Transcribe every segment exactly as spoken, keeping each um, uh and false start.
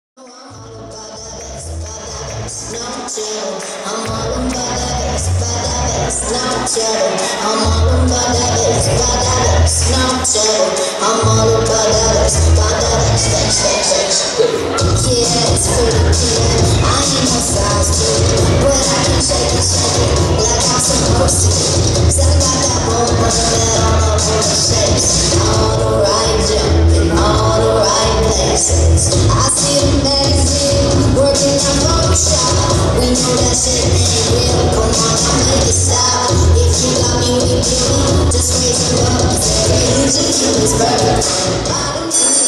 I'm all about that bass, no chill. I'm all about that bass, no chill. I'm all about that bass, no chill. I'm all about that bass, bass, bass, bass. Yeah, it's pretty clear. I ain't no size two, but I can shake it, shake it like I'm supposed to. 'Cause I got that woman that all over the shapes, all the right jump in all the right places. I see the magazine working on Photoshop. We know that shit ain't real. Come on, now make it stop. If you got me with beauty, just raise it up. Say you just do this perfect. Bottom to the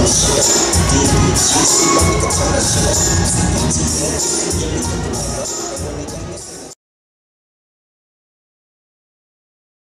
shit. D B G, she love me a ton of shit. C B T,